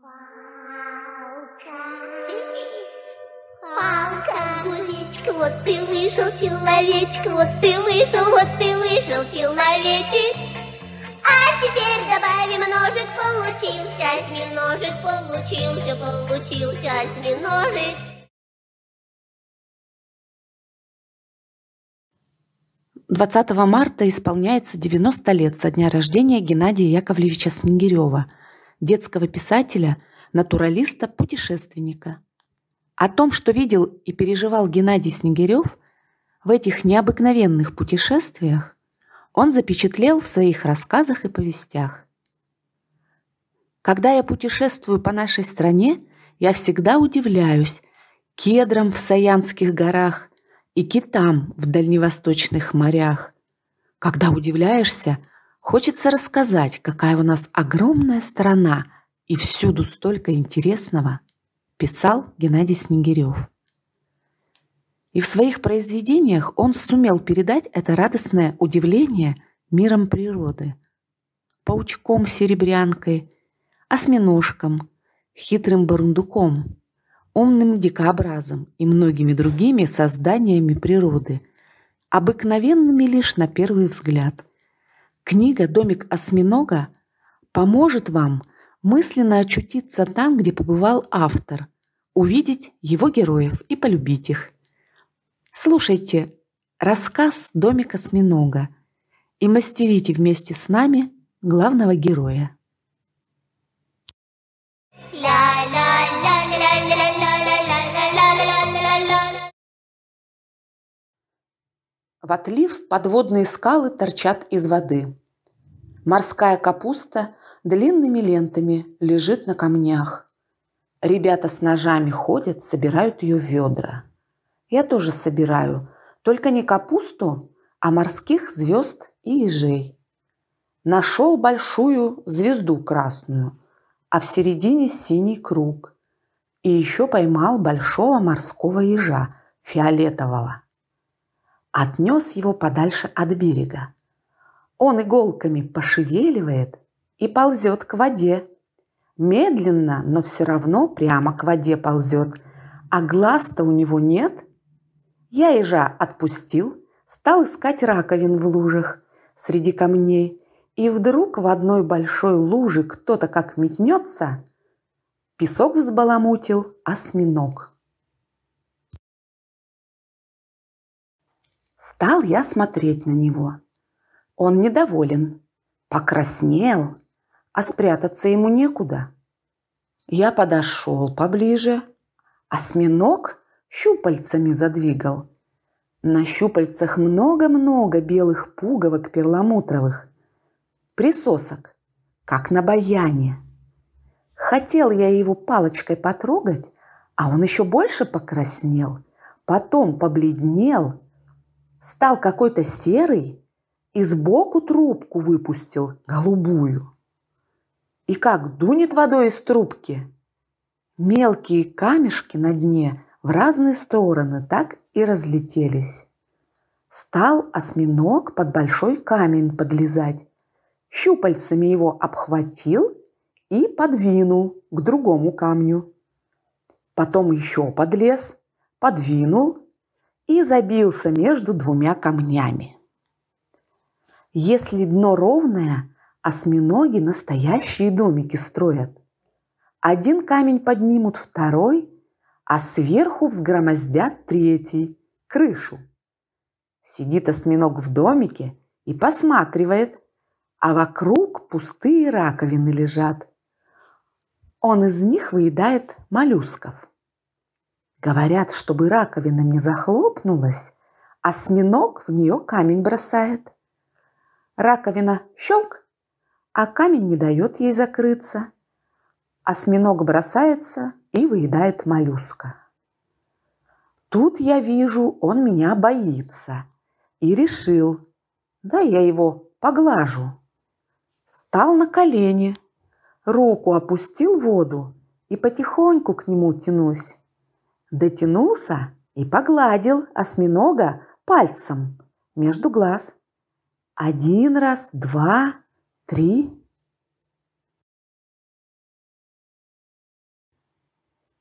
Палка, гулечка, вот ты вышел, человечек, вот ты вышел, человечек. А теперь добавим ножик, получился осьминожек, получился осьминожек. 20 марта исполняется 90 лет со дня рождения Геннадия Яковлевича Снегирева, детского писателя, натуралиста, путешественника. О том, что видел и переживал Геннадий Снегирев в этих необыкновенных путешествиях, он запечатлел в своих рассказах и повестях. Когда я путешествую по нашей стране, я всегда удивляюсь кедрам в Саянских горах и китам в дальневосточных морях. Когда удивляешься, хочется рассказать, какая у нас огромная страна и всюду столько интересного, писал Геннадий Снегирев. И в своих произведениях он сумел передать это радостное удивление миром природы. Паучком-серебрянкой, осьминожком, хитрым бурундуком, умным дикобразом и многими другими созданиями природы, обыкновенными лишь на первый взгляд. Книга «Домик осьминога» поможет вам мысленно очутиться там, где побывал автор, увидеть его героев и полюбить их. Слушайте рассказ «Домик осьминога» и мастерите вместе с нами главного героя. В отлив подводные скалы торчат из воды. Морская капуста длинными лентами лежит на камнях. Ребята с ножами ходят, собирают ее в ведра. Я тоже собираю, только не капусту, а морских звезд и ежей. Нашел большую звезду красную, а в середине синий круг. И еще поймал большого морского ежа, фиолетового. Отнес его подальше от берега. Он иголками пошевеливает и ползет к воде. Медленно, но все равно прямо к воде ползет. А глаз-то у него нет. Я ежа отпустил, стал искать раковин в лужах среди камней. И вдруг в одной большой луже кто-то как метнется, песок взбаламутил осьминог. Стал я смотреть на него. Он недоволен, покраснел, а спрятаться ему некуда. Я подошел поближе. Осьминог щупальцами задвигал. На щупальцах много-много белых пуговок перламутровых, присосок, как на баяне. Хотел я его палочкой потрогать, а он еще больше покраснел, потом побледнел, стал какой-то серый и сбоку трубку выпустил, голубую. И как дунет водой из трубки, мелкие камешки на дне в разные стороны так и разлетелись. Стал осьминог под большой камень подлезать, щупальцами его обхватил и подвинул к другому камню. Потом еще подлез, подвинул и забился между двумя камнями. Если дно ровное, осьминоги настоящие домики строят. Один камень поднимут, второй, а сверху взгромоздят третий, крышу. Сидит осьминог в домике и посматривает, а вокруг пустые раковины лежат. Он из них выедает моллюсков. Говорят, чтобы раковина не захлопнулась, осьминог в нее камень бросает. Раковина щелк, а камень не дает ей закрыться. Осьминог бросается и выедает моллюска. Тут я вижу, он меня боится, и решил, да я его поглажу. Стал на колени, руку опустил в воду и потихоньку к нему тянусь. Дотянулся и погладил осьминога пальцем между глаз. 1 раз, 2, 3.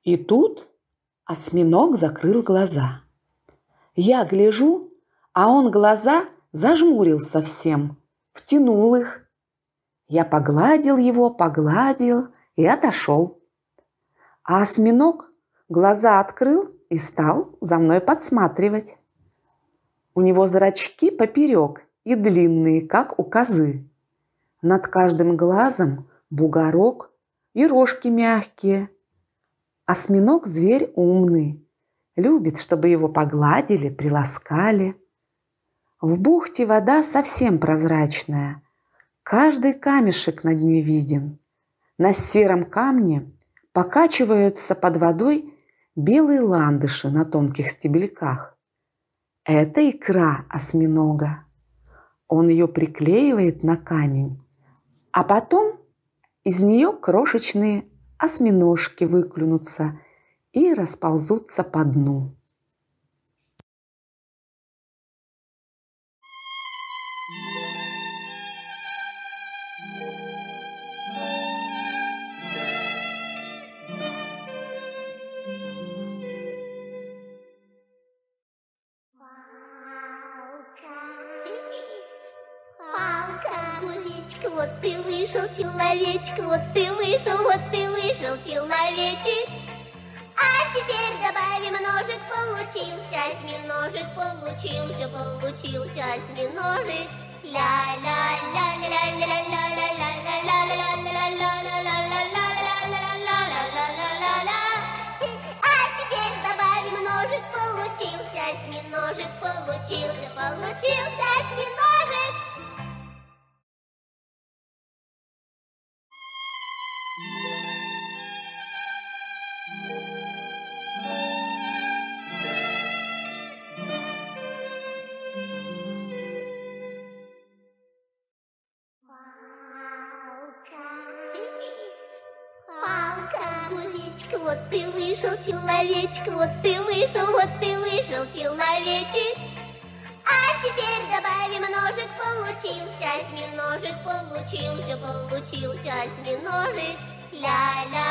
И тут осьминог закрыл глаза. Я гляжу, а он глаза зажмурил совсем, втянул их. Я погладил его, погладил и отошел. А осьминог глаза открыл и стал за мной подсматривать. У него зрачки поперек и длинные, как у козы. Над каждым глазом бугорок и рожки мягкие. Осьминог – зверь умный, любит, чтобы его погладили, приласкали. В бухте вода совсем прозрачная, каждый камешек на дне виден. На сером камне покачиваются под водой белые ландыши на тонких стебельках. Это икра осьминога. Он ее приклеивает на камень, а потом из нее крошечные осьминожки выклюнутся и расползутся по дну. Огуречек, вот ты вышел, человечек, вот ты вышел, человечек. А теперь добавим ножик, получился осьминожек, получился осьминожек. А теперь добавим ножик, получился осьминожек, получился осьминожек. Огуречек, вот ты вышел, человечек, вот ты вышел, человечек. А теперь добавим ножик, получился осьминожек, получился осьминожек. Ля-ля.